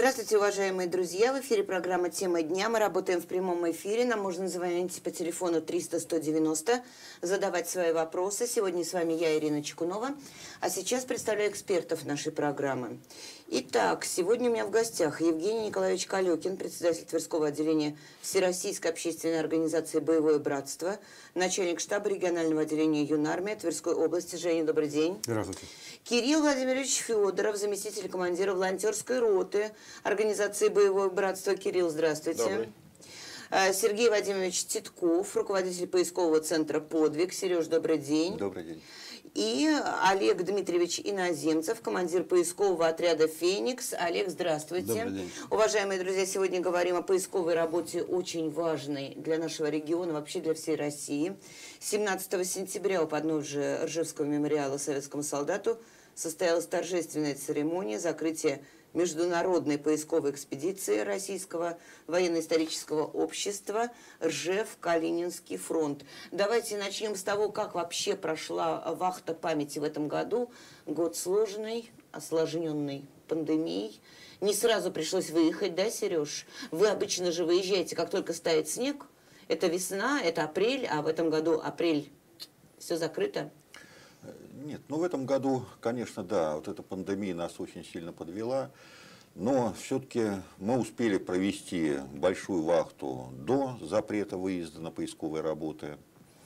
Здравствуйте, уважаемые друзья! В эфире программа «Тема дня». Мы работаем в прямом эфире. Нам можно звонить по телефону 300-190, задавать свои вопросы. Сегодня с вами я, Ирина Чекунова. А сейчас представляю экспертов нашей программы. Итак, сегодня у меня в гостях Евгений Николаевич Калекин, председатель Тверского отделения Всероссийской общественной организации «Боевое братство», начальник штаба регионального отделения Юнармия Тверской области. Женя, добрый день. Здравствуйте. Кирилл Владимирович Федоров, заместитель командира волонтерской роты организации «Боевое братство». Кирилл, здравствуйте. Добрый. Сергей Владимирович Титков, руководитель поискового центра «Подвиг». Сереж, добрый день. Добрый день. И Олег Дмитриевич Иноземцев, командир поискового отряда «Феникс». Олег, здравствуйте. Добрый день. Уважаемые друзья, сегодня говорим о поисковой работе, очень важной для нашего региона, вообще для всей России. 17 сентября у подножия Ржевского мемориала советскому солдату состоялась торжественная церемония закрытия международной поисковой экспедиции Российского военно-исторического общества Ржев-Калининский фронт. Давайте начнем с того, как вообще прошла вахта памяти в этом году. Год сложный, осложненный пандемией. Не сразу пришлось выехать, да, Сереж? Вы обычно же выезжаете, как только стает снег. Это весна, это апрель, а в этом году апрель все закрыто. Нет, ну в этом году, конечно, да, вот эта пандемия нас очень сильно подвела, но все-таки мы успели провести большую вахту до запрета выезда на поисковые работы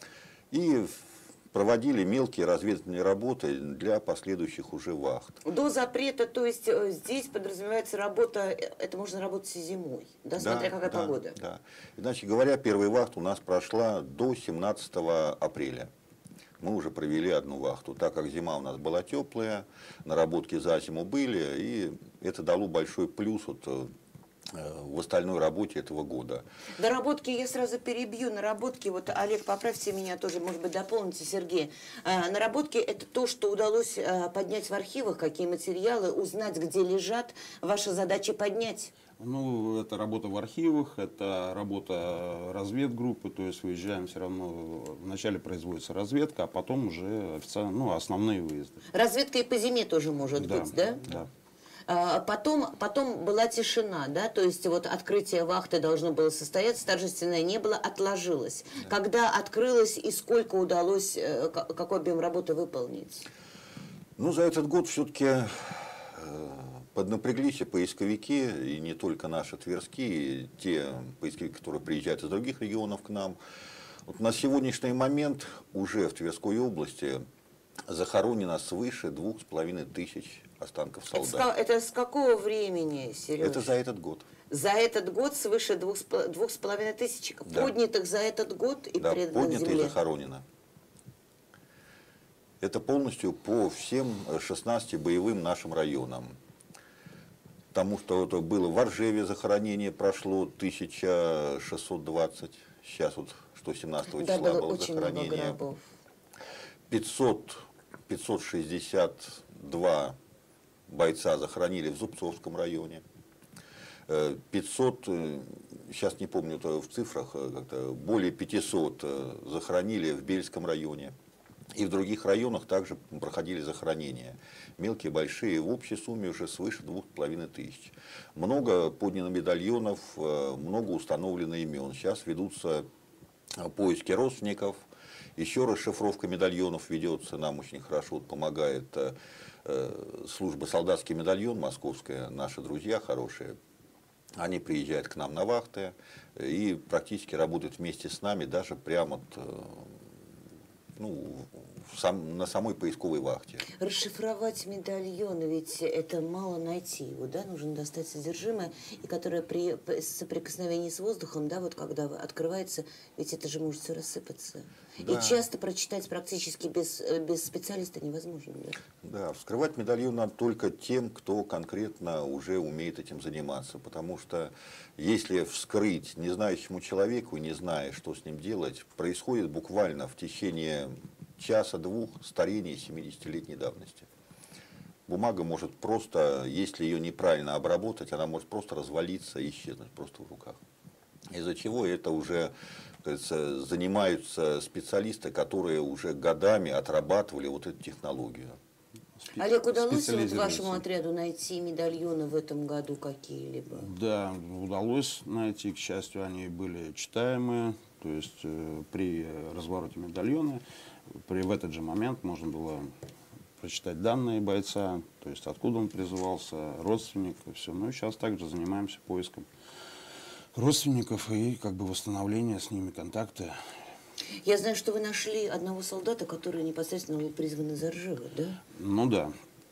и проводили мелкие разведывательные работы для последующих уже вахт. До запрета, то есть здесь подразумевается работа, это можно работать и зимой, да, смотря какая погода. Да. Иначе говоря, первая вахта у нас прошла до 17 апреля. Мы уже провели одну вахту, так как зима у нас была теплая, наработки за зиму были, и это дало большой плюс вот в остальной работе этого года. Наработки, я сразу перебью, наработки, вот, Олег, поправьте меня тоже, может быть, дополните, Сергей. Наработки – это то, что удалось поднять в архивах, какие материалы, узнать, где лежат, ваша задача поднять. Ну, это работа в архивах, это работа разведгруппы, то есть выезжаем все равно, вначале производится разведка, а потом уже официально, ну, основные выезды. Разведка и по зиме тоже может быть, да? Да. Потом была тишина, да, то есть вот открытие вахты должно было состояться, торжественное не было, отложилось. Да. Когда открылось и сколько удалось, какой объем работы выполнить? Ну, за этот год все-таки поднапряглись и поисковики, и не только наши тверские, и те поисковики, которые приезжают из других регионов к нам. Вот на сегодняшний момент уже в Тверской области захоронено свыше 2500 останков солдат. Это с какого времени, Сереж? Это за этот год. За этот год свыше 2500 Да. Поднятых за этот год и да, преданных поднято земле. и захоронено. Это полностью по всем 16 боевым нашим районам. Потому что это было в Ржеве захоронение прошло 1620, сейчас вот что 17 числа было было очень захоронение. много гробов. 562 бойца захоронили в Зубцовском районе. 500, сейчас не помню в цифрах, как-то более 500 захоронили в Бельском районе. И в других районах также проходили захоронения. Мелкие, большие, в общей сумме уже свыше 2500. Много поднято медальонов, много установлено имен. Сейчас ведутся поиски родственников, еще расшифровка медальонов ведется, нам очень хорошо помогает служба «Солдатский медальон» московская, наши друзья хорошие. Они приезжают к нам на вахты и практически работают вместе с нами, даже прямо на самой поисковой вахте. Расшифровать медальон, ведь это мало найти его, да, нужно достать содержимое, и которое при соприкосновении с воздухом, да, вот когда открывается, ведь это же может все рассыпаться. Да. И часто прочитать практически без специалиста невозможно. Да? Да, вскрывать медальон надо только тем, кто конкретно уже умеет этим заниматься, потому что если вскрыть незнающему человеку, не зная, что с ним делать, происходит буквально в течение часа-двух старение 70-летней давности. Бумага может просто, если ее неправильно обработать, она может просто развалиться и исчезнуть просто в руках. Из-за чего это уже, кажется, занимаются специалисты, которые уже годами отрабатывали вот эту технологию. Олег, удалось вот специализируется. вашему отряду найти медальоны в этом году какие-либо? Да, удалось найти, к счастью, они были читаемые, то есть при развороте медальона в этот же момент можно было прочитать данные бойца, то есть откуда он призывался, родственник и все. Ну и сейчас также занимаемся поиском родственников и как бы восстановления с ними контакта. Я знаю, что вы нашли одного солдата, который непосредственно был призван из Ржева, да? Ну да.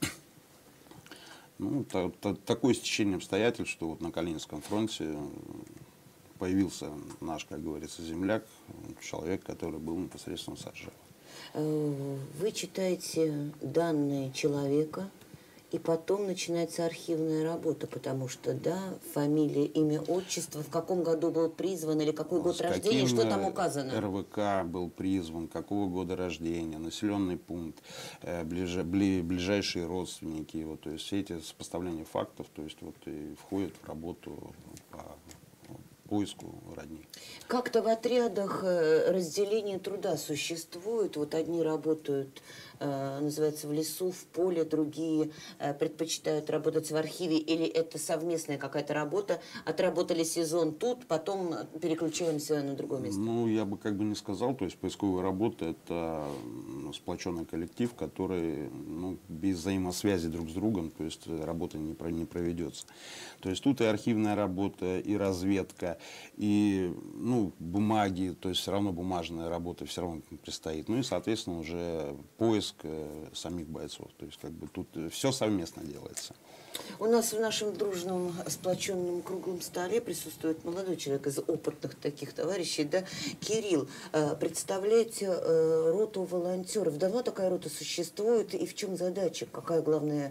Ну, такое стечение обстоятельств, что вот на Калининском фронте появился наш, как говорится, земляк, человек, который был непосредственно с Ржева. Вы читаете данные человека, и потом начинается архивная работа, потому что, да, фамилия, имя, отчество, в каком году был призван или какой год рождения, что там указано? РВК был призван, какого года рождения, населенный пункт, ближайшие родственники, вот, то есть все эти сопоставления фактов, то есть вот и входят в работу по поиску родни. Как-то в отрядах разделение труда существует. Вот одни работают, называется, в лесу, в поле, другие предпочитают работать в архиве. Или это совместная какая-то работа? Отработали сезон тут, потом переключаемся на другое место. Ну, я бы как бы не сказал. То есть поисковая работа – это сплоченный коллектив, который без взаимосвязи друг с другом, то есть работа не проведется. То есть тут и архивная работа, и разведка, и бумаги, то есть все равно бумажная работа все равно предстоит. Ну и, соответственно, уже поиск самих бойцов. То есть как бы тут все совместно делается. У нас в нашем дружном, сплоченном круглом столе присутствует молодой человек из опытных таких товарищей, да, Кирилл. Представляете роту волонтеров. Давно такая рота существует? И в чем задача? Какая главная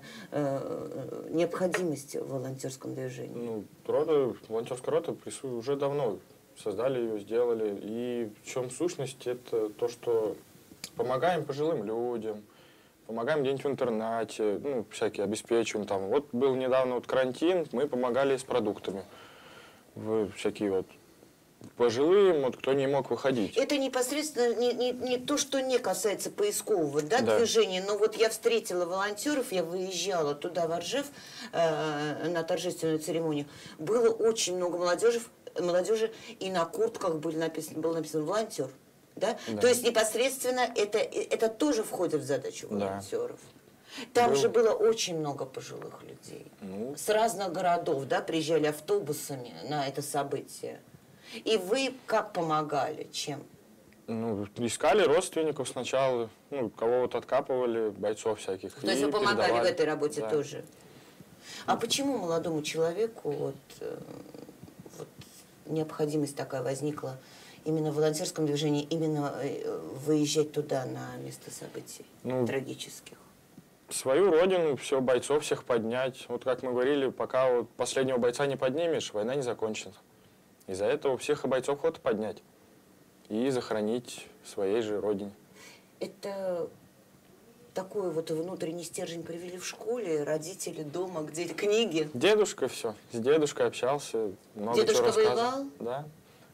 необходимость в волонтерском движении? Волонтерская рота уже давно. Создали ее, сделали. И в чем сущность? Это то, что помогаем пожилым людям, помогаем где-нибудь в интернате, всякие обеспечиваем там. Вот был недавно карантин, мы помогали с продуктами. Всякие вот пожилым, кто не мог выходить. Это непосредственно не то, что не касается поискового движения, но вот я встретила волонтеров, я выезжала туда, в Ржев, на торжественную церемонию. Было очень много молодежи, и на куртках было написано «волонтер». Да? Да. То есть непосредственно это тоже входит в задачу волонтеров. Там же было очень много пожилых людей. С разных городов, да, приезжали автобусами на это событие. И вы как помогали? Чем? Искали родственников сначала, кого-то откапывали, бойцов всяких. То есть вы помогали в этой работе да. тоже? А почему молодому человеку вот необходимость такая возникла именно в волонтерском движении, именно выезжать туда, на место событий трагических? Свою родину, все, бойцов всех поднять. Вот как мы говорили, пока вот последнего бойца не поднимешь, война не закончится. Из-за этого всех бойцов охота поднять и захоронить в своей же родине. Это такой вот внутренний стержень привели в школе, родители дома, где книги? Дедушка все, с дедушкой общался, много Дедушка чего рассказывал. воевал? Да.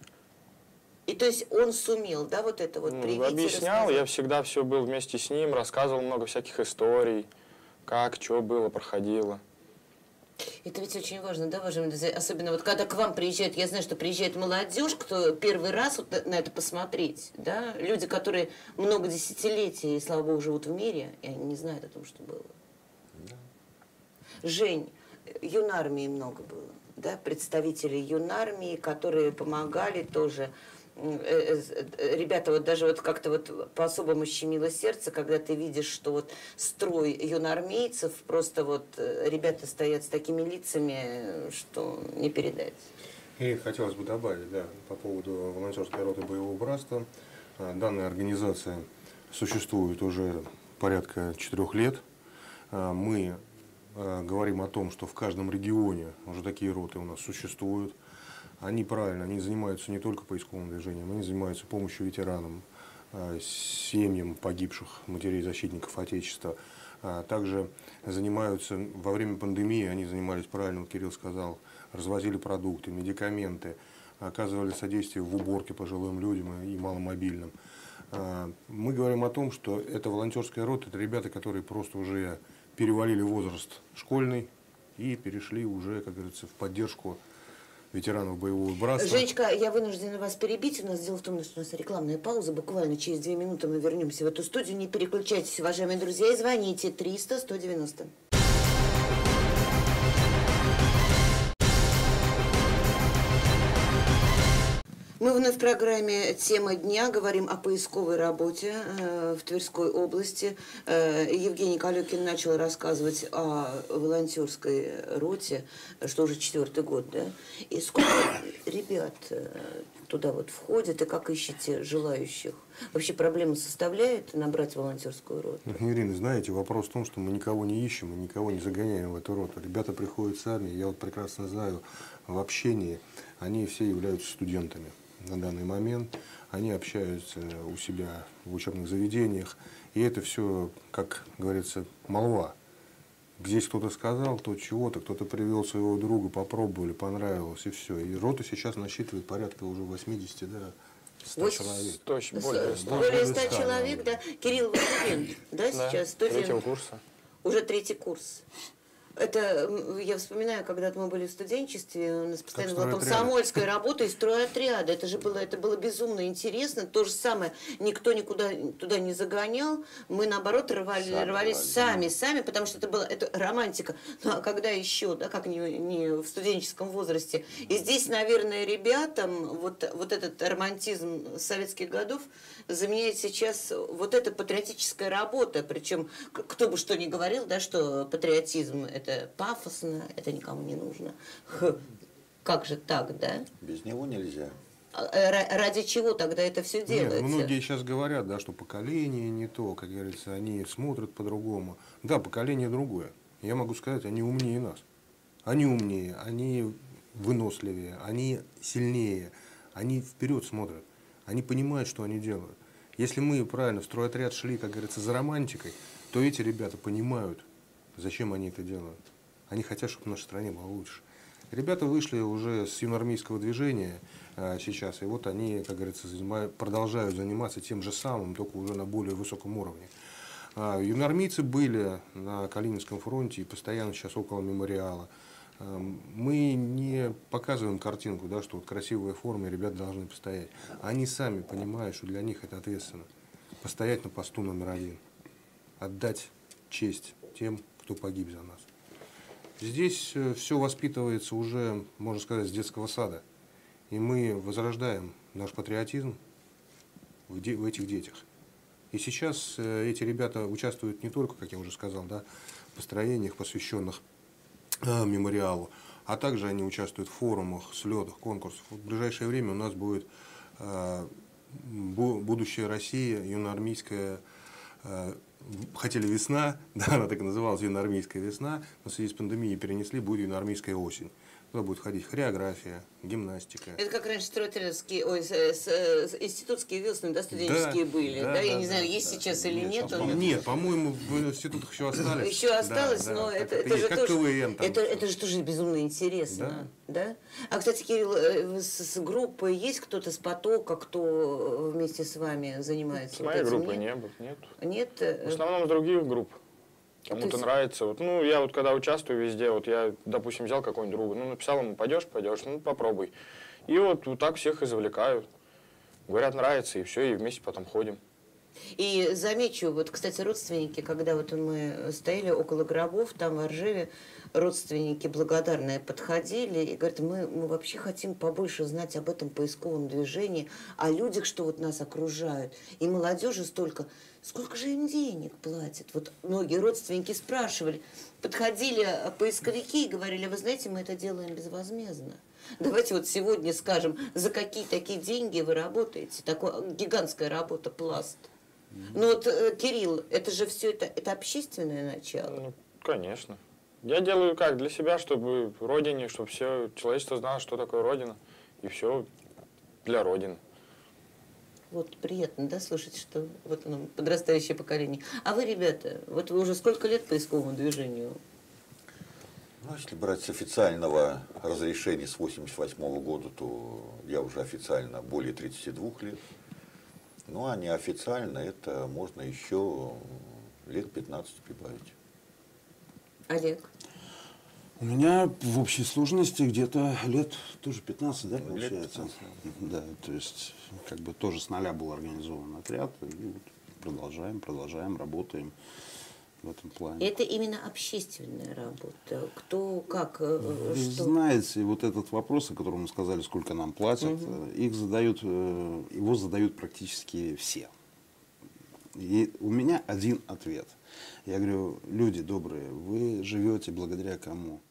И то есть он сумел, да, вот это вот привить и объяснял, рассказать? я всегда все был вместе с ним, рассказывал много всяких историй, как, что было, проходило. Это ведь очень важно, да, особенно вот когда к вам приезжают, я знаю, что приезжает молодежь, кто первый раз вот на это посмотреть, да, люди, которые много десятилетий, слава богу, живут в мире, и они не знают о том, что было. Да. Жень, юнармии много было, да, представителей юнармии, которые помогали тоже. Ребята, вот даже вот как-то вот по-особому щемило сердце, когда ты видишь, что вот строй юноармейцев, просто вот ребята стоят с такими лицами, что не передать. И хотелось бы добавить, да, по поводу волонтерской роты боевого братства. Данная организация существует уже порядка 4 лет. Мы говорим о том, что в каждом регионе уже такие роты у нас существуют. Они занимаются не только поисковым движением, они занимаются помощью ветеранам, семьям погибших матерей защитников Отечества. Также занимаются, во время пандемии они занимались, правильно Кирилл сказал, развозили продукты, медикаменты, оказывали содействие в уборке пожилым людям и маломобильным. Мы говорим о том, что это волонтерская рота, это ребята, которые просто уже перевалили возраст школьный и перешли уже, как говорится, в поддержку ветеранов боевого братства. Женечка, я вынуждена вас перебить. У нас дело в том, что у нас рекламная пауза. Буквально через 2 минуты мы вернемся в эту студию. Не переключайтесь, уважаемые друзья, и звоните 300-190. Мы вновь в программе «Тема дня» говорим о поисковой работе в Тверской области. Евгений Калекин начал рассказывать о волонтерской роте, что уже 4-й год, да? И сколько ребят туда вот входит, и как ищете желающих? Вообще проблема составляет набрать волонтерскую роту? Ирина, знаете, вопрос в том, что мы никого не ищем, мы никого не загоняем в эту роту. Ребята приходят сами, я вот прекрасно знаю, в общении они все являются студентами. На данный момент они общаются у себя в учебных заведениях, и это все, как говорится, молва. Здесь кто-то сказал, то чего-то, кто-то привел своего друга, попробовали, понравилось, и все. И рота сейчас насчитывает порядка уже 80, да, 100 человек. Более 100. Более 100 человек, да. Кирилл, вы студент, да, сейчас? Студент. 3-го курса. Уже 3-й курс. Это, я вспоминаю, когда мы были в студенчестве, у нас постоянно была комсомольская работа и стройотряды. Это было безумно интересно. То же самое, никто никуда туда не загонял. Мы, наоборот, рвались сами, потому что это романтика. Ну, а когда еще, да, как не в студенческом возрасте. И здесь, наверное, ребятам вот этот романтизм советских годов заменяет сейчас вот эта патриотическая работа. Причем, кто бы что ни говорил, да, что патриотизм – это пафосно, это никому не нужно. Как же так, да? Без него нельзя. Ради чего тогда это все делается? Нет, многие сейчас говорят, да, что поколение не то, как говорится, они смотрят по-другому. Да, поколение другое. Я могу сказать, они умнее нас. Они умнее, они выносливее, они сильнее, они вперед смотрят, они понимают, что они делают. Если мы правильно в стройотряд шли, как говорится, за романтикой, то эти ребята понимают, зачем они это делают. Они хотят, чтобы в нашей стране было лучше. Ребята вышли уже с юноармейского движения сейчас, и вот они, как говорится, продолжают заниматься тем же самым, только уже на более высоком уровне. Юноармейцы были на Калининском фронте и постоянно сейчас около мемориала. Мы не показываем картинку, да, что вот красивая форма, и ребята должны постоять. Они сами понимают, что для них это ответственно. Постоять на посту номер 1. Отдать честь тем, кто погиб за нас. Здесь все воспитывается уже, можно сказать, с детского сада. И мы возрождаем наш патриотизм в этих детях. И сейчас эти ребята участвуют не только, как я уже сказал, да, в построениях, посвященных мемориалу, а также они участвуют в форумах, слетах, конкурсах. В ближайшее время у нас будет будущая Россия, юноармейская, хотели весна, да, она так и называлась, юноармейская весна, но в связи с пандемией перенесли, будет юноармейская осень. Туда будет ходить хореография, гимнастика. Это как раньше строительские, институтские весны, да, студенческие были, да? Я не знаю, есть сейчас или нет. Нет, по-моему, в институтах еще остались. Еще осталось, но это же как тоже, КВН, это же тоже безумно интересно, да? А, кстати, Кирилл, с группой есть кто-то с потока, кто вместе с вами занимается? С моей группой нет. Нет? В основном с других групп. Кому-то нравится. Вот, ну, я вот когда участвую везде, вот я, допустим, взял какого-нибудь друга, ну, написал ему, пойдешь, ну, попробуй. И вот так всех и завлекаю. Говорят, нравится, и все, и вместе потом ходим. И замечу, вот, кстати, родственники, когда вот мы стояли около гробов, там в Ржеве, родственники благодарные подходили и говорят, мы вообще хотим побольше знать об этом поисковом движении, о людях, что вот нас окружают. И молодежи столько, сколько же им денег платят? Вот многие родственники спрашивали, подходили поисковики и говорили, вы знаете, мы это делаем безвозмездно. Давайте вот сегодня скажем, за какие такие деньги вы работаете? Такая гигантская работа, пласт. Ну вот, Кирилл, это же все это общественное начало. Ну, конечно. Я делаю как? Для себя, чтобы Родине, чтобы все человечество знало, что такое Родина. И все для Родины. Вот приятно, да, слышать, что вот оно, подрастающее поколение. А вы, ребята, вот вы уже сколько лет поисковому движению? Ну, если брать с официального разрешения с 1988 года, то я уже официально более 32 лет. Ну, а неофициально это можно еще лет 15 прибавить. Олег? У меня в общей сложности где-то лет тоже 15, да, Ну, лет получается? 15, Да, то есть как бы тоже с нуля был организован отряд. И вот продолжаем, работаем в этом плане. Это именно общественная работа. Кто, как, Вы что? знаете, вот этот вопрос, о котором мы сказали, сколько нам платят, его задают практически все. И у меня один ответ. Я говорю, люди добрые, вы живете благодаря кому?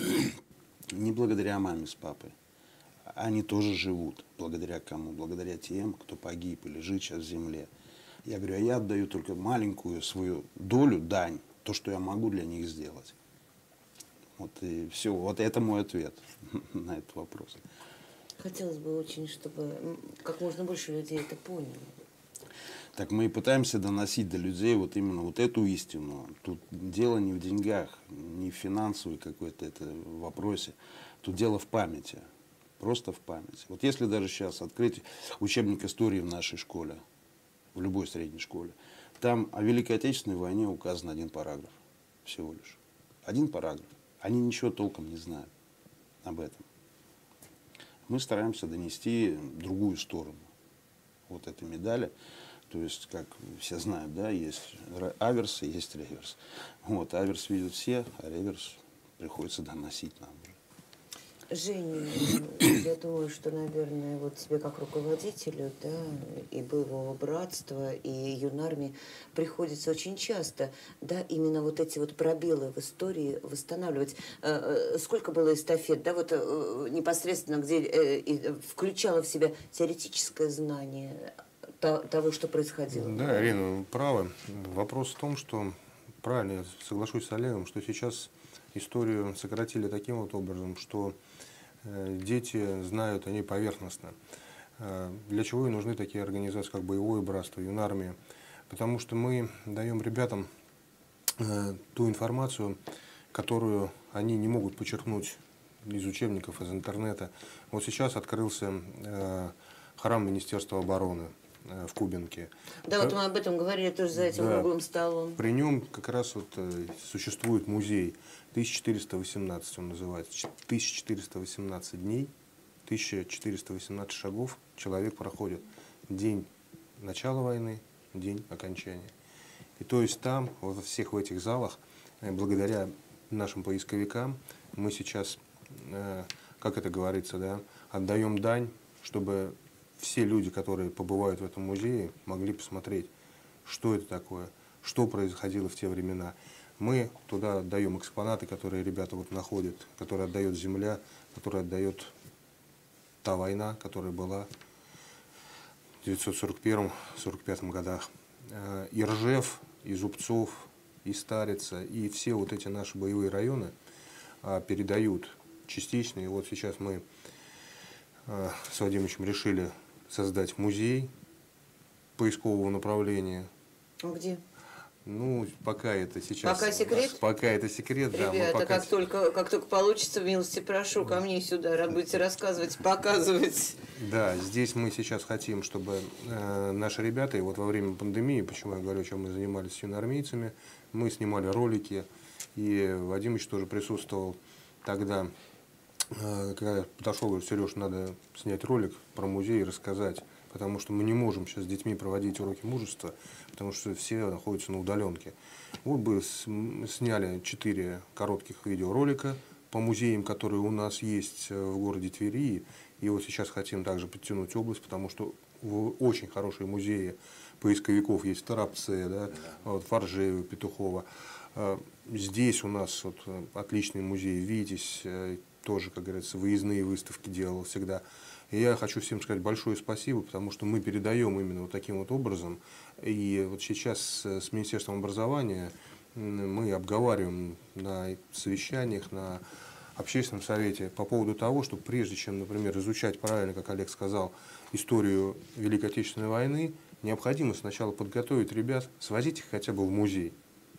Не благодаря маме с папой. Они тоже живут. Благодаря кому? Благодаря тем, кто погиб и лежит сейчас в земле. Я говорю, а я отдаю только маленькую свою долю, дань, то, что я могу для них сделать. Вот и все. Вот это мой ответ на этот вопрос. Хотелось бы очень, чтобы как можно больше людей это поняли. Так мы и пытаемся доносить до людей вот именно вот эту истину. Тут дело не в деньгах, не в финансовой какой-то это вопросе. Тут дело в памяти. Просто в памяти. Вот если даже сейчас открыть учебник истории в нашей школе, в любой средней школе, там о Великой Отечественной войне указан один параграф. Всего лишь. Один параграф. Они ничего толком не знают об этом. Мы стараемся донести другую сторону вот этой медали. То есть, как все знают, да, есть аверс и есть реверс. Вот, аверс видят все, а реверс приходится доносить нам. Женя, я думаю, что, наверное, вот тебе как руководителю, да, и боевого братства, и юнармии приходится очень часто, да, именно вот эти вот пробелы в истории восстанавливать. Сколько было эстафет, да, вот непосредственно, где включало в себя теоретическое знание того, что происходило. Да, Ирина, вы правы. Вопрос в том, что, правильно, я соглашусь с Олегом, что сейчас историю сократили таким вот образом, что дети знают о ней поверхностно. Для чего и нужны такие организации, как боевое братство, юнармия? Потому что мы даем ребятам ту информацию, которую они не могут почерпнуть из учебников, из интернета. Вот сейчас открылся храм Министерства обороны в Кубинке. Да, вот мы об этом говорили тоже за этим круглым столом. При нем как раз вот существует музей. 1418 он называется. 1418 дней, 1418 шагов человек проходит. День начала войны, день окончания. И то есть там, во всех в этих залах, благодаря нашим поисковикам, мы сейчас, как это говорится, да, отдаем дань, чтобы все люди, которые побывают в этом музее, могли посмотреть, что это такое, что происходило в те времена. Мы туда отдаем экспонаты, которые ребята вот находят, которые отдает земля, которые отдает та война, которая была в 1941-1945 годах. И Ржев, и Зубцов, и Старица, и все вот эти наши боевые районы передают частично. И вот сейчас мы с Вадимовичем решили создать музей поискового направления. А где? Ну, пока это сейчас... Пока секрет? Пока это секрет, да. Ребята, пока... как только получится, милости прошу, ко мне сюда, будете рассказывать, показывать. Да, здесь мы сейчас хотим, чтобы наши ребята, и вот во время пандемии, почему я говорю, чем мы занимались с юноармейцами, мы снимали ролики, и Вадимыч тоже присутствовал тогда, когда я подошел, говорю, Сереж, надо снять ролик про музей и рассказать, потому что мы не можем сейчас с детьми проводить уроки мужества, потому что все находятся на удаленке. Вот бы сняли 4 коротких видеоролика по музеям, которые у нас есть в городе Твери, и вот сейчас хотим также подтянуть область, потому что очень хорошие музеи поисковиков есть в Торопце, да, вот, в Оржеве, Петухово. Здесь у нас вот отличный музей «Витязь», тоже, как говорится, выездные выставки делал всегда. И я хочу всем сказать большое спасибо, потому что мы передаем именно вот таким вот образом. И вот сейчас с Министерством образования мы обговариваем на совещаниях, на общественном совете по поводу того, что прежде чем, например, изучать правильно, как Олег сказал, историю Великой Отечественной войны, необходимо сначала подготовить ребят, свозить их хотя бы в музей.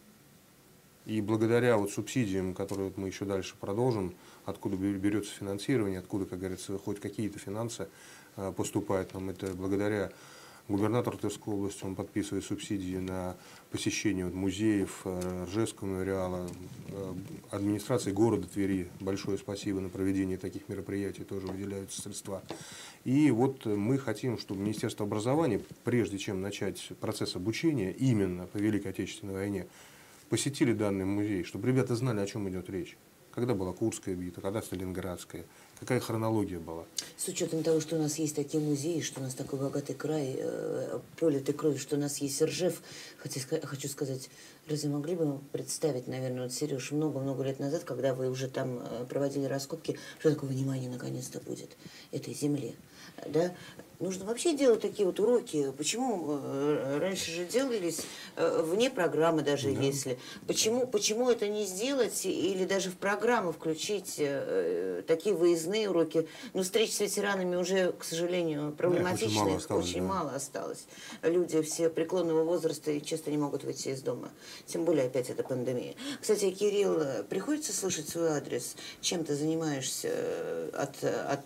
И благодаря вот субсидиям, которые вот мы еще дальше продолжим, откуда берется финансирование, откуда, как говорится, хоть какие-то финансы поступают нам, это благодаря Губернатор Тверской области, он подписывает субсидии на посещение музеев, Ржевского мемориала, администрации города Твери. Большое спасибо на проведение таких мероприятий, тоже выделяются средства. И вот мы хотим, чтобы Министерство образования, прежде чем начать процесс обучения именно по Великой Отечественной войне, посетили данный музей, чтобы ребята знали, о чем идет речь. Когда была Курская битва, когда Сталинградская, какая хронология была. С учетом того, что у нас есть такие музеи, что у нас такой богатый край, пролитой кровью, что у нас есть Ржев, хочу сказать, разве могли бы представить, наверное, вот, Сереж, много-много лет назад, когда вы уже там проводили раскопки, что такое внимание наконец-то будет этой земле, да? Нужно вообще делать такие вот уроки. Почему раньше же делались вне программы даже, если. Почему это не сделать или даже в программу включить такие выездные уроки? Но встреч с ветеранами уже, к сожалению, проблематичны. Очень мало осталось. Люди все преклонного возраста и часто не могут выйти из дома. Тем более опять эта пандемия. Кстати, Кирилл, приходится слышать свой адрес? Чем ты занимаешься от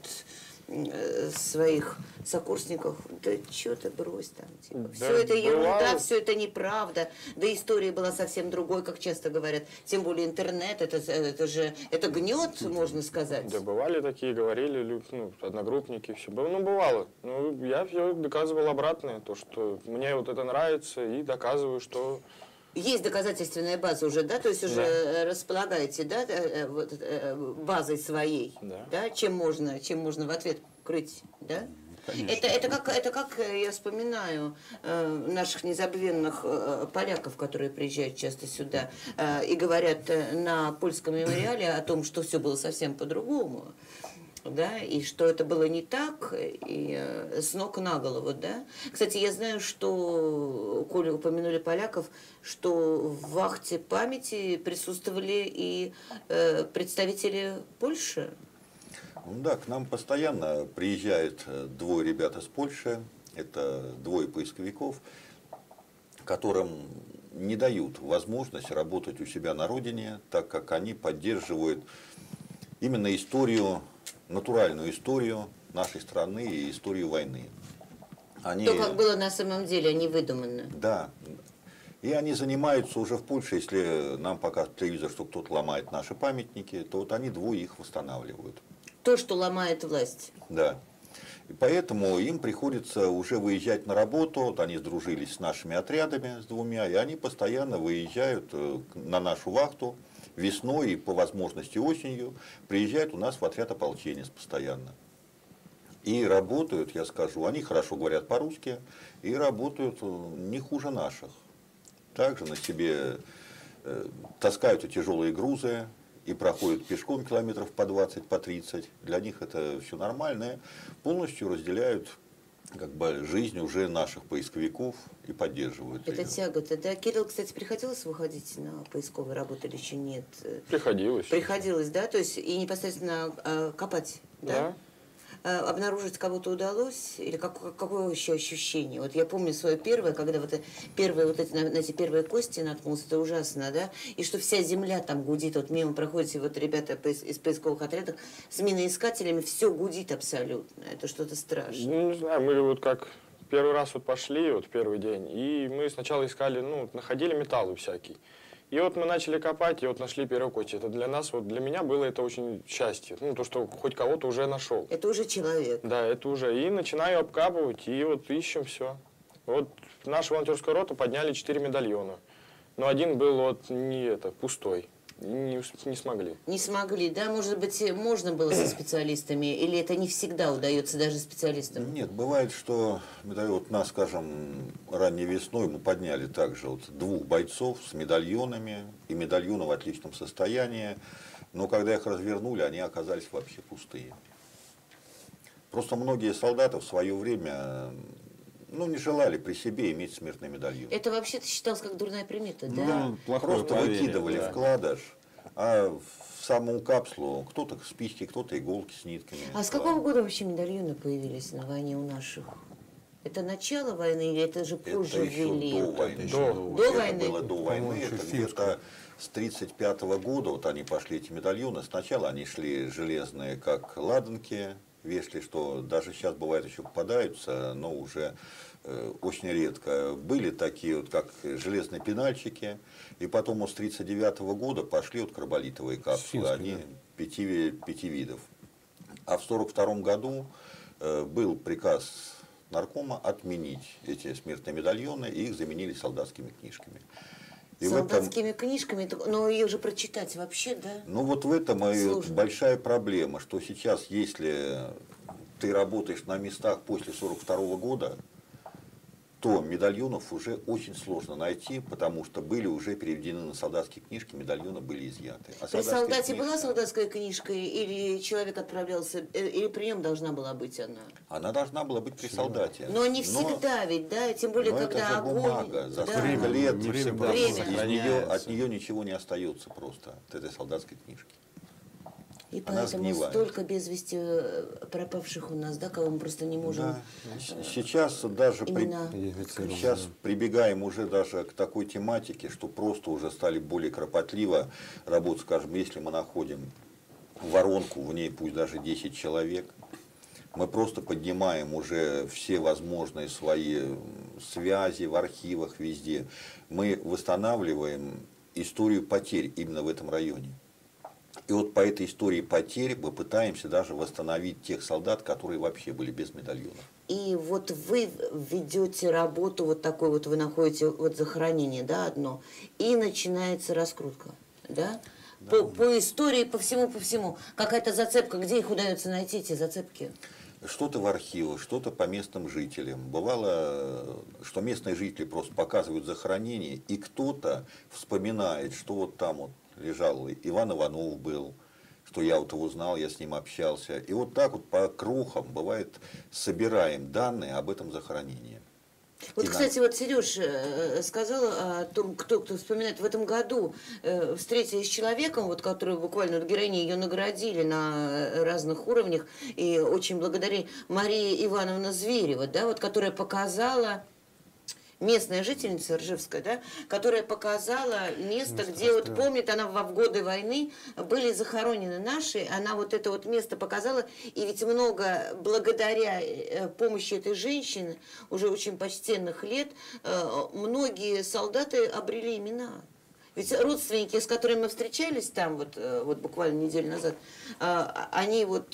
своих сокурсников, да что ты брось там, типа. Да, все это ерунда, все это неправда, да история была совсем другой, как часто говорят, тем более интернет, это гнет, можно сказать. Да, бывали такие, говорили, одногруппники, все, бывало, но я все доказывал обратное, то, что мне вот это нравится, и доказываю, что... Есть доказательственная база уже, да, то есть уже располагаете, да, базой своей, да, чем можно в ответ крыть, да? Это как я вспоминаю наших незабвенных поляков, которые приезжают часто сюда и говорят на польском мемориале о том, что все было совсем по-другому. Да, и что это было не так, и с ног на голову, да. Кстати, я знаю, что, коли упомянули поляков, что в вахте памяти присутствовали и представители Польши. Да, к нам постоянно приезжают двое ребят из Польши, это двое поисковиков, которым не дают возможность работать у себя на родине, так как они поддерживают именно историю, натуральную историю нашей страны и историю войны. То, как было на самом деле, а не выдуманно. Да. И они занимаются уже в Польше, если нам показывает телевизор, что кто-то ломает наши памятники, то вот они двое их восстанавливают. То, что ломает власть. Да. И поэтому им приходится уже выезжать на работу. Вот они сдружились с нашими отрядами, с двумя, и они постоянно выезжают на нашу вахту. Весной и по возможности осенью приезжают у нас в отряд ополченец постоянно. И работают, я скажу, они хорошо говорят по-русски и работают не хуже наших. Также на себе таскают тяжелые грузы и проходят пешком километров по 20, по 30. Для них это все нормально. Полностью разделяют как бы жизнь уже наших поисковиков и поддерживают это ее. Тяга-то, да? Кирилл, кстати, приходилось выходить на поисковые работы или еще нет? Приходилось. Приходилось, да? То есть и непосредственно копать, да? Обнаружить кого-то удалось? Или какое еще ощущение? Вот я помню свое первое, когда на эти первые кости наткнулся, это ужасно, да? И что вся земля там гудит, вот мимо проходите вот ребята из поисковых отрядов с миноискателями, все гудит абсолютно. Это что-то страшное. Ну, не знаю, мы вот как первый раз вот пошли, вот первый день, и мы сначала искали, находили металлы всякие. И вот мы начали копать, и вот нашли первую кость. Это для нас, вот для меня было это очень счастье. То, что хоть кого-то уже нашел. Это уже человек. Да, это уже. И начинаю обкапывать, и вот ищем все. Вот наша волонтерская рота подняли 4 медальона. Но один был вот пустой. Не смогли. Не смогли, да? Может быть, можно было со специалистами, или это не всегда удается даже специалистам? Нет, бывает, что вот нас, скажем, ранней весной мы подняли также вот 2 бойцов с медальонами, и медальоны в отличном состоянии, но когда их развернули, они оказались вообще пустые. Просто многие солдаты в свое время не желали при себе иметь смертный медальон. Это вообще-то считалось как дурная примета, да? Просто выкидывали вкладыш, а в саму капсулу кто-то спички, кто-то иголки с нитками. А с какого года вообще медальоны появились на войне у наших? Это начало войны или это же позже ввели? До войны. До войны? Это было до войны, это где-то с 1935 года вот они пошли, эти медальоны. Сначала они шли железные, как ладанки, вешали, что даже сейчас бывает еще попадаются, но уже очень редко. Были такие вот, как железные пенальчики, и потом вот с 1939 года пошли вот карболитовые капсулы, они пяти видов. А в 1942 году был приказ наркома отменить эти смертные медальоны, и их заменили солдатскими книжками. И солдатскими книжками, но ее же прочитать вообще, да? Ну вот в этом и Сложно. большая проблема, что сейчас, если ты работаешь на местах после 1942 года, то медальонов уже очень сложно найти, потому что были уже переведены на солдатские книжки, медальоны были изъяты. А При солдате книжка, была солдатская книжка, или человек отправлялся, или при нем должна была быть она? она должна была быть при солдате. Но не всегда ведь, да, тем более, но когда это же огонь... бумага. За да. столько лет не всегда Время. от нее ничего не остается просто, от этой солдатской книжки. И Она поэтому сгнивает. столько без вести пропавших у нас, да, кого мы просто не можем... Да. Сейчас даже имена. сейчас прибегаем уже даже к такой тематике, что просто уже стали более кропотливо работать. Скажем, если мы находим воронку, в ней пусть даже 10 человек, мы просто поднимаем уже все возможные свои связи в архивах, везде. Мы восстанавливаем историю потерь именно в этом районе. И вот по этой истории потерь мы пытаемся даже восстановить тех солдат, которые вообще были без медальонов. И вот вы ведете работу вот такой вот, вы находите вот захоронение, да, одно, и начинается раскрутка, да? По истории, по всему. Какая-то зацепка, где их удается найти, эти зацепки? Что-то в архивах, что-то по местным жителям. Бывало, что местные жители просто показывают захоронение, и кто-то вспоминает, что вот там вот лежал Иван Иванов был, что я вот его знал, я с ним общался. И вот так вот по крохам, бывает, собираем данные об этом захоронении. Вот, кстати, вот Сереж сказал о том, кто вспоминает, в этом году встретились с человеком, вот, который буквально, вот, героини ее наградили на разных уровнях, и очень благодаря Марии Ивановна Зверева, да, вот, которая показала, местная жительница Ржевская, да, которая показала место, где, вот помнит, она в годы войны были захоронены наши, она вот это вот место показала, и ведь много благодаря помощи этой женщины, уже очень почтенных лет, многие солдаты обрели имена. Ведь родственники, с которыми мы встречались там, вот буквально неделю назад, они вот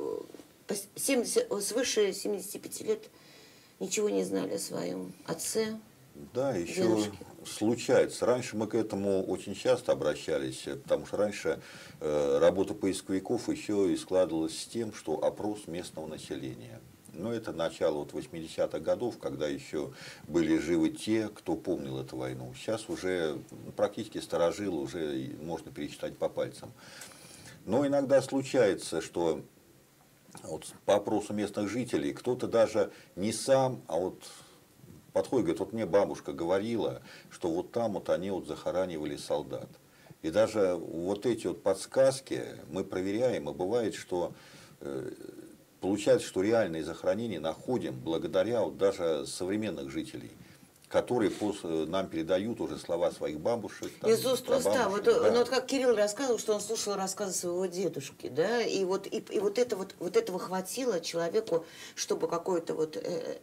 70, свыше 75 лет ничего не знали о своем отце. Да, еще дедушке. случается. Раньше мы к этому очень часто обращались, потому что раньше работа поисковиков еще и складывалась с тем, что опрос местного населения. Но это начало вот 80-х годов, когда еще были живы те, кто помнил эту войну. Сейчас уже практически старожилы, уже можно пересчитать по пальцам. Но иногда случается, что вот по опросу местных жителей кто-то даже не сам, а вот подходит, говорит, вот мне бабушка говорила, что вот там вот они вот захоранивали солдат. И даже вот эти вот подсказки мы проверяем, и бывает, что получается, что реальные захоронения находим благодаря вот даже современных жителей, которые нам передают уже слова своих бабушек. Там, из уст в уста. Вот, да. ну, вот как Кирилл рассказывал, что он слушал рассказы своего дедушки, да, и вот этого хватило человеку, чтобы какое-то вот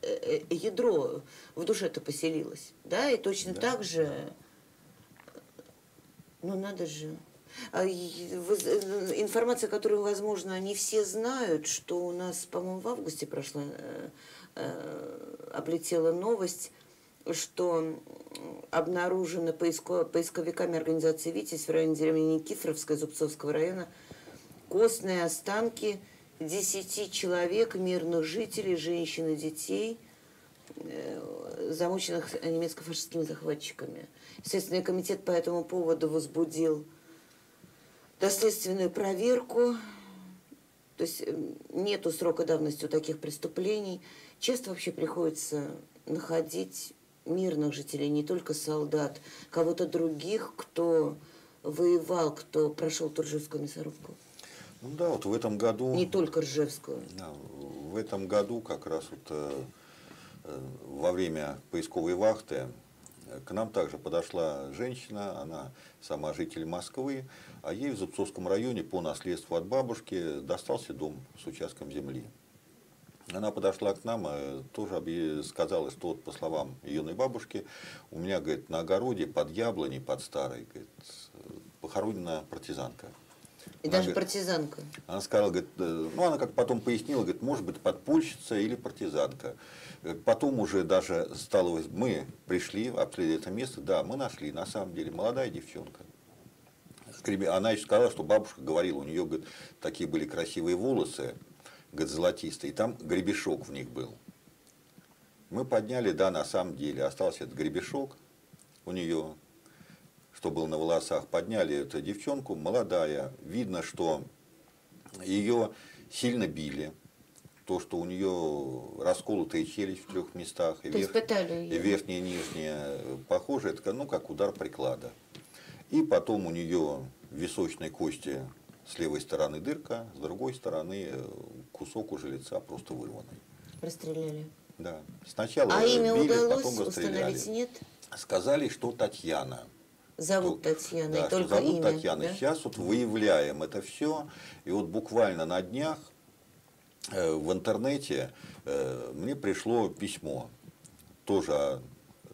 ядро в душе-то поселилось, да, и точно так же, ну надо же. Информация, которую, возможно, не все знают, что у нас, по-моему, в августе прошла, облетела новость, что обнаружено поисковиками организации «Витязь» в районе деревни Никифоровская Зубцовского района костные останки 10 человек, мирных жителей, женщин и детей, замученных немецко-фашистскими захватчиками. Следственный комитет по этому поводу возбудил доследственную проверку. То есть нету срока давности у таких преступлений. Часто вообще приходится находить мирных жителей, не только солдат, кого-то других, кто воевал, кто прошел ту Ржевскую мясорубку. Ну да, вот в этом году... Не только Ржевскую. Да, в этом году как раз вот во время поисковой вахты к нам также подошла женщина, она сама житель Москвы, а ей в Зубцовском районе по наследству от бабушки достался дом с участком земли. Она подошла к нам, тоже сказала, что вот, по словам юной бабушки, у меня, говорит, на огороде под яблоней, под старой, говорит, похоронена партизанка. И Она, даже говорит, партизанка. она сказала, говорит, ну она как потом пояснила, говорит, может быть подпольщица или партизанка. Потом уже даже стало, мы пришли, обследовали это место, да, мы нашли, на самом деле, молодая девчонка. Она еще сказала, что бабушка говорила, у нее, говорит, такие были красивые волосы, говорит, золотистые, и там гребешок в них был. Мы подняли, да, на самом деле, остался этот гребешок у нее, что был на волосах, подняли эту девчонку, молодая, видно, что ее сильно били, то, что у нее расколотая челюсть в 3 местах, и, и верхняя и нижняя, похоже, это ну, как удар приклада. И потом у нее в височной кости с левой стороны дырка, с другой стороны кусок уже лица просто вырванный. Расстреляли. Да. Сначала имя били, удалось потом расстреляли. установить, нет? Сказали, что Татьяна. Зовут Татьяна, да, и только зовут имя. Татьяна. Да? Сейчас вот выявляем это все. И вот буквально на днях в интернете мне пришло письмо. Тоже,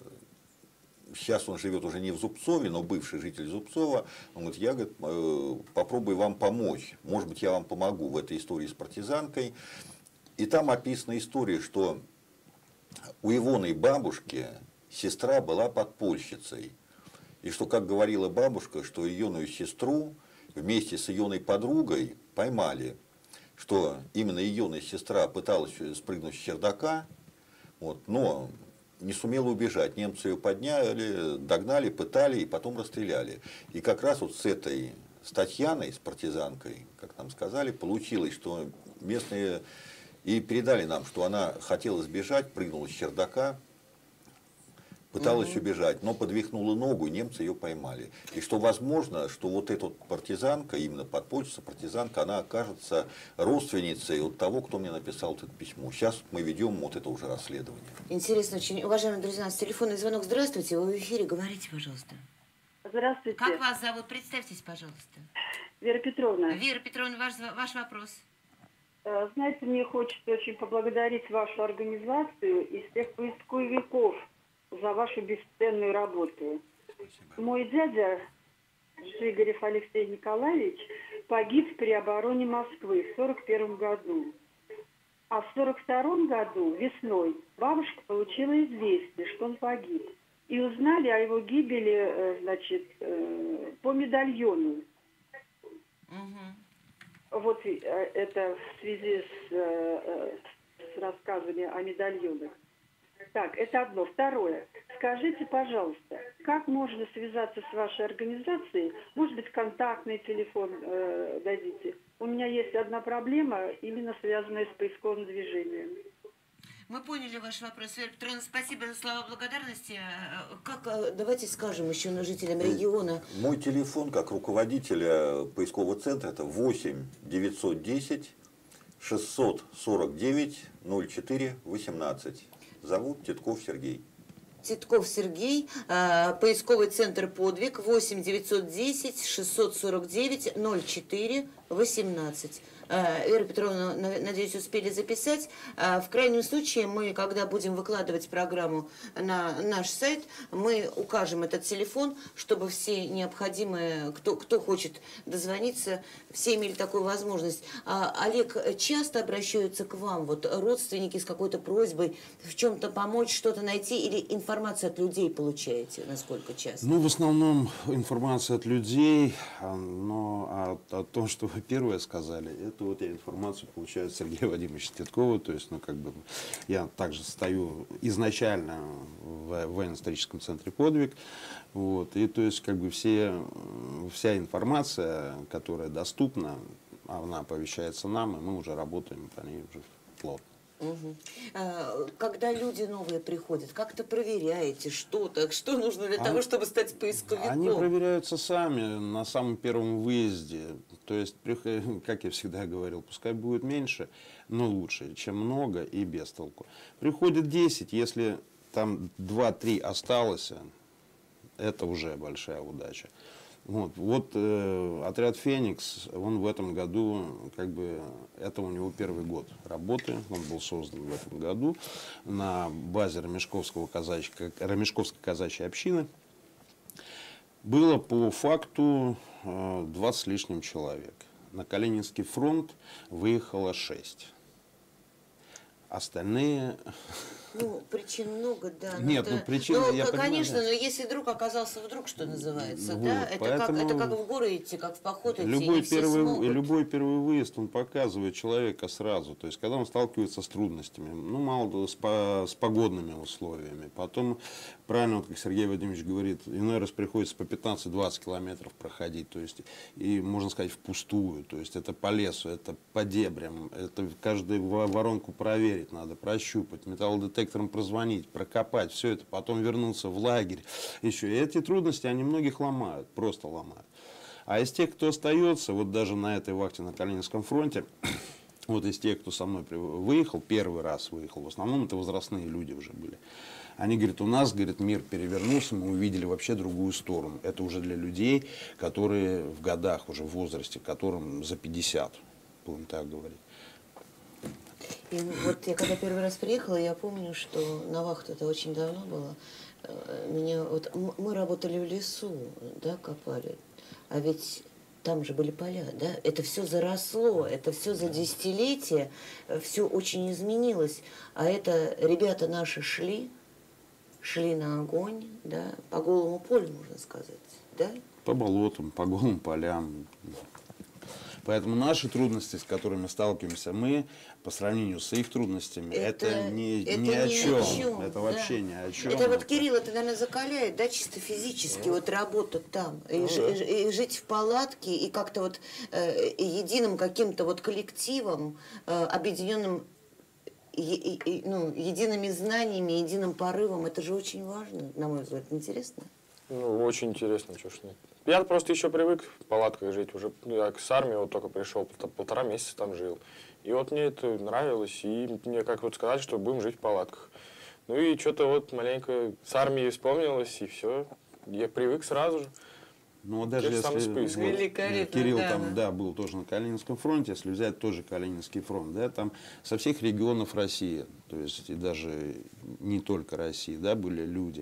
сейчас он живет уже не в Зубцове, но бывший житель Зубцова. Он говорит, я, говорит, попробую вам помочь. Может быть, я вам помогу в этой истории с партизанкой. И там описана история, что у Ивоны бабушки сестра была подпольщицей. И что, как говорила бабушка, что Ионную сестру вместе с Ионой подругой поймали. Что именно Ионная сестра пыталась спрыгнуть с чердака, вот, но не сумела убежать. Немцы ее подняли, догнали, пытали и потом расстреляли. И как раз вот с Татьяной, с партизанкой, как нам сказали, получилось, что местные и передали нам, что она хотела сбежать, прыгнула с чердака, пыталась убежать, но подвихнула ногу, и немцы ее поймали. И что возможно, что вот эта вот партизанка, именно подпольщица, партизанка, она окажется родственницей от того, кто мне написал это письмо. Сейчас мы ведем вот это уже расследование. Интересно очень. Уважаемые друзья, у нас телефонный звонок. Здравствуйте, вы в эфире, говорите, пожалуйста. Здравствуйте. Как вас зовут? Представьтесь, пожалуйста. Вера Петровна. Вера Петровна, ваш вопрос. Знаете, мне хочется очень поблагодарить вашу организацию и всех поисковиков за вашу бесценную работу. Спасибо. Мой дядя Жигарев Алексей Николаевич погиб при обороне Москвы в 1941 году. А в 1942 году весной бабушка получила известие, что он погиб. И узнали о его гибели, значит, по медальону. Вот это в связи с рассказами о медальонах. Так, это одно. Второе. Скажите, пожалуйста, как можно связаться с вашей организацией? Может быть, контактный телефон дадите? У меня есть одна проблема, именно связанная с поисковым движением. Мы поняли ваш вопрос, Вера Петровна. Спасибо за слова благодарности. Давайте скажем еще жителям региона. Мой телефон, как руководителя поискового центра, это 8 910 649 04 18. Зовут Титков Сергей. Титков Сергей, поисковый центр «Подвиг», 8 910 649 04 18. Вера Петровна, надеюсь, успели записать. В крайнем случае, мы, когда будем выкладывать программу на наш сайт, мы укажем этот телефон, чтобы все необходимые, кто хочет дозвониться, все имели такую возможность. Олег, часто обращаются к вам, вот родственники с какой-то просьбой в чем-то помочь, что-то найти, или информацию от людей получаете, насколько часто? Ну, в основном информация от людей, но о том, что вы первое сказали, это вот я информацию получаю от Сергея Вадимовича Титкова, то есть, ну, как бы, я также стою изначально в военно-историческом центре «Подвиг», вот, и, то есть, как бы, вся информация, которая доступна, она оповещается нам, и мы уже работаем по ней уже плотно. Угу. Когда люди новые приходят, как-то проверяете что-то, что нужно для того, чтобы стать поисковиком? Они проверяются сами на самом первом выезде. То есть, как я всегда говорил, пускай будет меньше, но лучше, чем много и без толку. Приходит 10, если там 2-3 осталось, это уже большая удача. Вот отряд «Феникс», он в этом году, как бы, это у него первый год работы. Он был создан в этом году на базе Ремешковской казачьей общины. Было по факту 20 с лишним человек. На Калининский фронт выехало 6. Остальные... Ну, причин много, да. Нет, это, причины, я понимаю, конечно, да. но если вдруг оказался вдруг, что называется, Вот, да, поэтому это как в горы идти, как в поход идти, любой не все смогут. первый выезд, он показывает человека сразу. То есть, когда он сталкивается с трудностями, ну, мало с погодными условиями. Потом, правильно, вот, как Сергей Вадимович говорит, иной раз приходится по 15-20 километров проходить. То есть, и, можно сказать, впустую. То есть, это по лесу, это по дебрям, это каждую воронку проверить надо, прощупать, металлодетектором прозвонить, прокопать, все это, потом вернуться в лагерь. Еще. И эти трудности, они многих ломают, просто ломают. А из тех, кто остается, вот даже на этой вахте на Калининском фронте, вот из тех, кто со мной выехал, первый раз выехал, в основном это возрастные люди уже были. Они говорят, у нас, говорит, мир перевернулся, мы увидели вообще другую сторону. Это уже для людей, которые в годах, уже в возрасте, которым за 50, будем так говорить. И вот я когда первый раз приехала, я помню, что на вахту это очень давно было. Мы работали в лесу, да, копали. А ведь там же были поля, да? Это все заросло, это все за десятилетия, все очень изменилось. А это ребята наши шли на огонь, да, по голому полю, можно сказать, да? По болотам, по голым полям. Поэтому наши трудности, с которыми сталкиваемся мы, по сравнению с их трудностями, это ни о чем. Это вообще ни о чем. Это вот, Кирилл, это, наверное, закаляет, да, чисто физически, вот работать там, и жить в палатке, и как-то вот единым каким-то вот коллективом, объединенным едиными знаниями, единым порывом. Это же очень важно, на мой взгляд. Интересно? Ну, очень интересно, чё ж нет. Я просто еще привык в палатках жить. Уже я с армии вот только пришел, полтора месяца там жил. И вот мне это нравилось. И мне как вот сказали, что будем жить в палатках. Ну и что-то вот маленько с армией вспомнилось, и все. Я привык сразу же. Ну, даже Те же самые если списки. Великолепно, Кирилл да. там, да, был тоже на Калининском фронте, если взять тоже Калининский фронт, да, там со всех регионов России, то есть и даже не только России, да, были люди.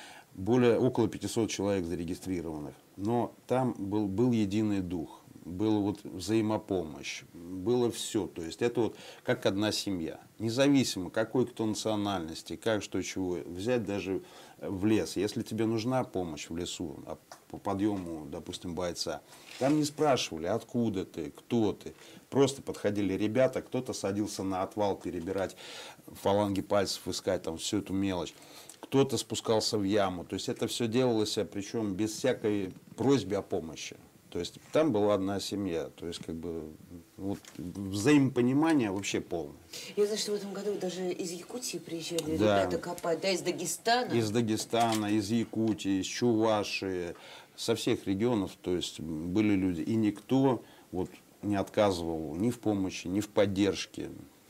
Около 500 человек зарегистрированных. Но там был единый дух, была вот взаимопомощь, было все. То есть это вот как одна семья. Независимо, какой кто национальности, как, что, чего. Взять даже в лес. Если тебе нужна помощь в лесу по подъему, допустим, бойца, там не спрашивали, откуда ты, кто ты. Просто подходили ребята, кто-то садился на отвал перебирать фаланги пальцев, искать там всю эту мелочь. Кто-то спускался в яму. То есть это все делалось, причем без всякой просьбы о помощи. То есть там была одна семья. То есть как бы вот, взаимопонимание вообще полное. Я знаю, что в этом году даже из Якутии приезжали Да. ребята копать, да, из Дагестана. Из Дагестана, из Якутии, из Чувашии, со всех регионов. То есть были люди. И никто вот не отказывал ни в помощи, ни в поддержке.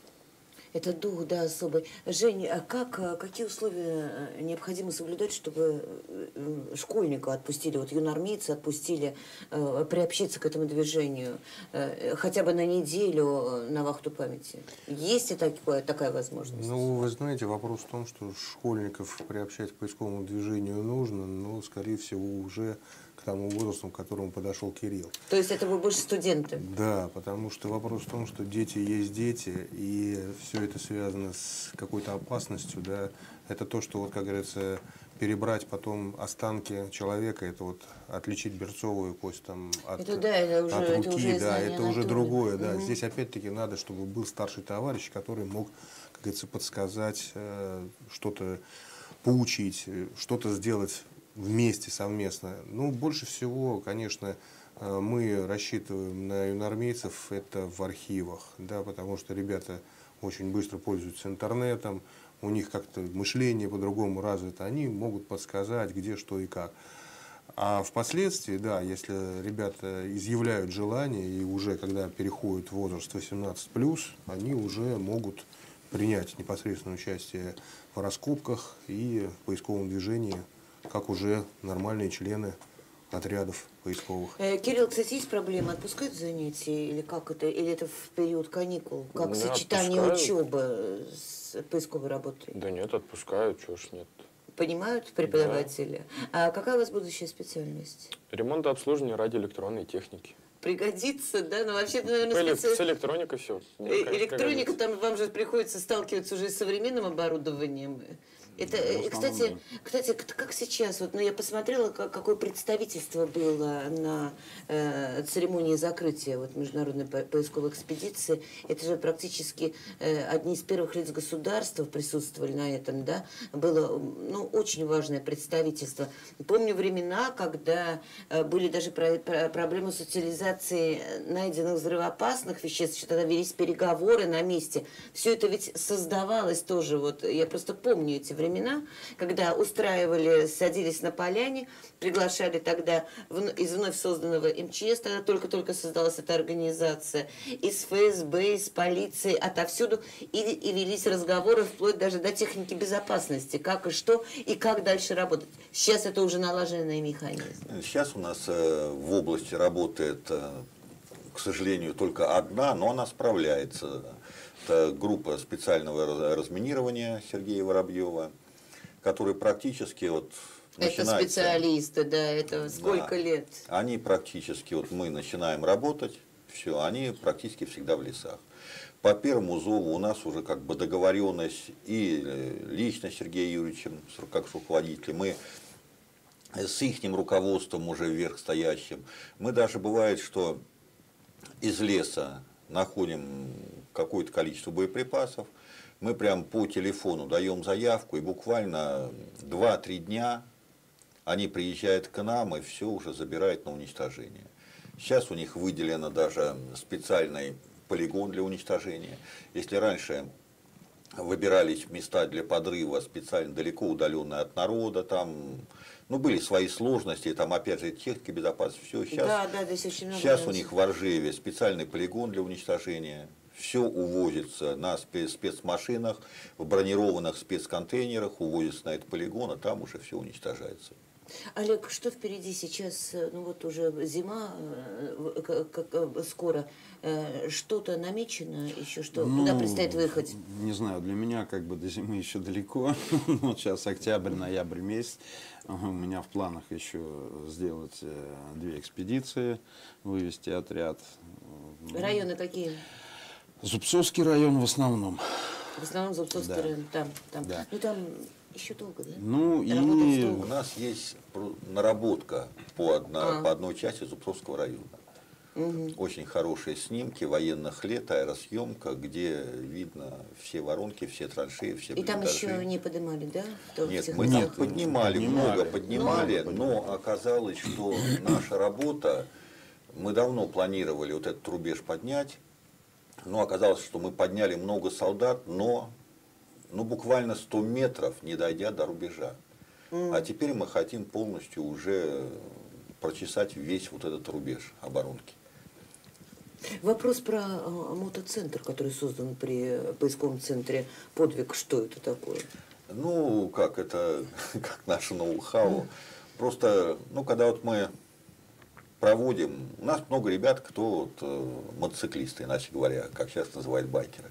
Это дух, да, особый. Жень, а какие условия необходимо соблюдать, чтобы школьника отпустили, вот юноармейца отпустили приобщиться к этому движению хотя бы на неделю на вахту памяти? Есть ли такая возможность? Ну, вы знаете, вопрос в том, что школьников приобщать к поисковому движению нужно, но, скорее всего, уже к тому возрасту, к которому подошел Кирилл. То есть это будут больше студенты? Да, потому что вопрос в том, что дети есть дети, и все это связано с какой-то опасностью, да. Это то, что, вот, как говорится, перебрать потом останки человека, это вот отличить берцовую кость там, от руки, да, это уже другое, да. Здесь опять-таки надо, чтобы был старший товарищ, который мог, как говорится, подсказать, что-то поучить, что-то сделать вместе, совместно. Ну, больше всего, конечно, мы рассчитываем на юноармейцев это в архивах, да, потому что ребята очень быстро пользуются интернетом, у них как-то мышление по-другому развито, они могут подсказать, где, что и как. А впоследствии, да, если ребята изъявляют желание, и уже когда переходят в возраст 18+, они уже могут принять непосредственное участие в раскопках и в поисковом движении, как уже нормальные члены отрядов поисковых. Кирилл, кстати, есть проблема? Отпускают занятия или как это? Или это в период каникул? Как Да, сочетание отпускают. учебы с поисковой работой? Да нет, отпускают, чего ж нет. Понимают преподаватели? А какая у вас будущая специальность? Ремонт и обслуживание радиоэлектронной техники. Пригодится, да? Ну, вообще, наверное, С электроникой все. электроника, там вам же приходится сталкиваться уже с современным оборудованием. Это, и, кстати, как сейчас, вот, ну, я посмотрела, какое представительство было на церемонии закрытия вот, международной поисковой экспедиции. Это же практически одни из первых лиц государства присутствовали на этом, да. Было, ну, очень важное представительство. Помню времена, когда были даже проблемы с утилизацией найденных взрывоопасных веществ, что тогда велись переговоры на месте. Все это ведь создавалось тоже, вот, я просто помню эти времена, когда устраивали, садились на поляне, приглашали тогда из вновь созданного МЧС, тогда только-только создалась эта организация, из ФСБ, из полиции, отовсюду, и велись разговоры вплоть даже до техники безопасности, как и что, и как дальше работать. Сейчас это уже налаженный механизм. Сейчас у нас в области работает, к сожалению, только одна, но она справляется. Это группа специального разминирования Сергея Воробьева, который практически вот начинается... Это специалисты, да, это сколько лет? Они практически, вот мы начинаем работать, все, они практически всегда в лесах. По первому зову у нас уже как бы договоренность и лично с Сергеем Юрьевичем, как с руководителем, мы с их руководством уже вверхстоящим. Мы даже бывает, что из леса находим какое-то количество боеприпасов, мы прям по телефону даем заявку, и буквально 2-3 дня они приезжают к нам и все уже забирают на уничтожение. Сейчас у них выделено даже специальный полигон для уничтожения. Если раньше выбирались места для подрыва специально далеко удаленные от народа, там, ну, были свои сложности, там, опять же, техника безопасности, все. Сейчас, здесь очень много сейчас у них в Оржеве специальный полигон для уничтожения. Все увозится на спецмашинах, в бронированных спецконтейнерах, увозится на этот полигон, а там уже все уничтожается. Олег, что впереди сейчас? Ну вот уже зима, скоро. Что-то намечено еще, что куда предстоит выехать? Не знаю, для меня как бы до зимы еще далеко. Вот сейчас октябрь, ноябрь месяц. У меня в планах еще сделать 2 экспедиции, вывести отряд. Районы какие? Зубцовский район в основном. В основном Зубцовский район, там. Да. Ну там еще долго, да? Ну и У нас есть наработка по одной части Зубцовского района. Очень хорошие снимки военных лет, аэросъемка, где видно все воронки, все траншеи, все И там блиндажи. еще не поднимали, да? Нет, мы не поднимали, много поднимали, но оказалось, что наша работа, мы давно планировали вот этот рубеж поднять, но оказалось, что мы подняли много солдат, но буквально 100 метров, не дойдя до рубежа. А теперь мы хотим полностью уже прочесать весь вот этот рубеж оборонки. Вопрос про мотоцентр, который создан при поисковом центре «Подвиг». Что это такое? Ну, как это, как наше ноу-хау. Просто, когда вот мы проводим, у нас много ребят, кто мотоциклисты, иначе говоря, как сейчас называют байкеры.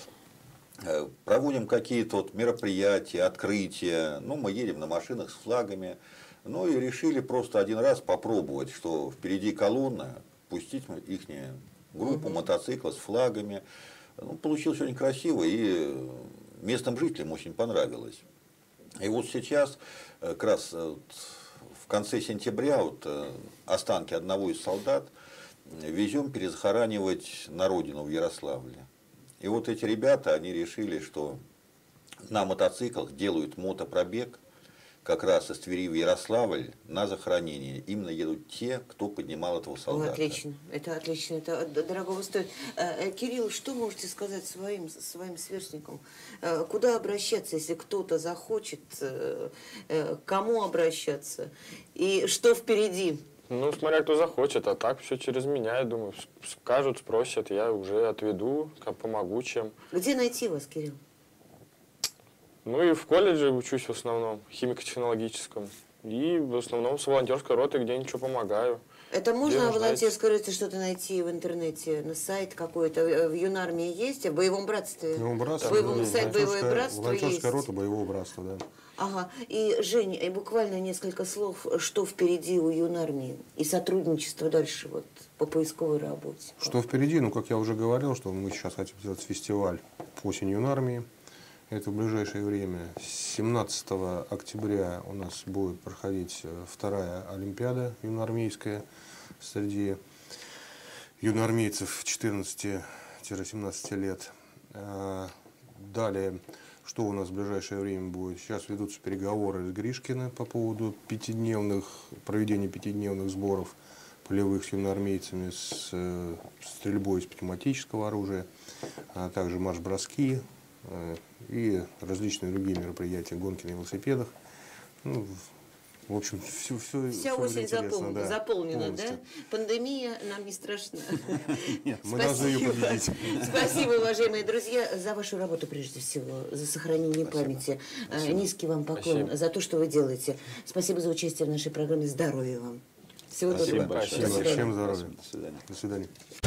Проводим какие-то мероприятия, открытия, мы едем на машинах с флагами, и решили просто один раз попробовать, что впереди колонна, пустить их группу мотоциклов с флагами. Получилось очень красиво, и местным жителям очень понравилось. И вот сейчас, как раз в конце сентября, останки одного из солдат везем перезахоранивать на родину в Ярославле. И вот эти ребята, они решили, что на мотоциклах делают мотопробег как раз из Твери в Ярославль на захоронение. Именно едут те, кто поднимал этого солдата. Отлично, это дорогого стоит. Кирилл, что можете сказать своим сверстникам? Куда обращаться, если кто-то захочет? К кому обращаться? И что впереди? Ну, смотря кто захочет, а так все через меня, я думаю, скажут, спросят, я уже отведу, помогу чем. Где найти вас, Кирилл? Ну и в колледже учусь в основном, химико-технологическом. И в основном с волонтерской роты где ничего помогаю. Это можно Где в нуждаетесь? волонтерской роте что-то найти в интернете, на сайт какой-то? В юнармии есть, в боевом братстве? В боевом братстве, Сайт боевое братство волонтерская есть. рота боевого братства, да. Ага. И, Жень, буквально несколько слов, что впереди у юнармии и сотрудничество дальше вот по поисковой работе. Что впереди? Ну, как я уже говорил, что мы сейчас хотим сделать фестиваль «Осень юнармии». Это в ближайшее время. 17 октября у нас будет проходить вторая Олимпиада юноармейская среди юноармейцев 14-17 лет. Далее, что у нас в ближайшее время будет? Сейчас ведутся переговоры с Гришкиным по поводу проведения пятидневных сборов полевых с юноармейцами с стрельбой из пневматического оружия, а также марш-броски и различные другие мероприятия, гонки на велосипедах. Ну, в общем, Вся осень заполнена, да? полностью. Пандемия нам не страшна. Нет, мы должны ее победить. Спасибо, уважаемые друзья, за вашу работу прежде всего, за сохранение памяти. Низкий вам поклон Спасибо. за то, что вы делаете. Спасибо за участие в нашей программе. Здоровья вам. Всего Спасибо доброго. большое. До свидания. Всем здоровья. До свидания. До свидания.